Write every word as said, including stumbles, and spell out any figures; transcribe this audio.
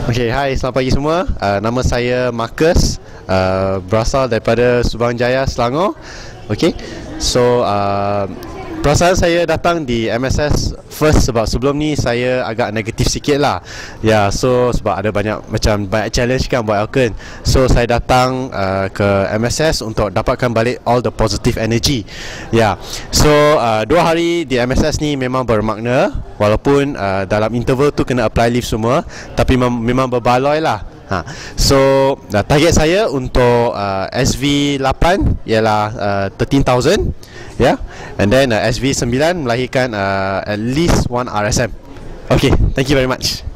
Okay, hai, selamat pagi semua. Uh, nama saya Marcus, uh, berasal daripada Subang Jaya, Selangor. Okay, so uh, perasaan saya datang di M S S first sebab sebelum ni saya agak negatif sikit lah. Ya, yeah, so sebab ada banyak macam banyak challenge kan buat Alken. So saya datang uh, ke M S S untuk dapatkan balik all the positive energy. Ya, yeah. So uh, dua hari di M S S ni memang bermakna, walaupun uh, dalam interval tu kena apply leave semua, tapi mem- memang berbaloi lah. Ha. So uh, target saya untuk uh, S V lapan ialah uh, thirteen thousand, yeah. And then uh, S V nine melahirkan uh, at least one R S M. Okay, thank you very much.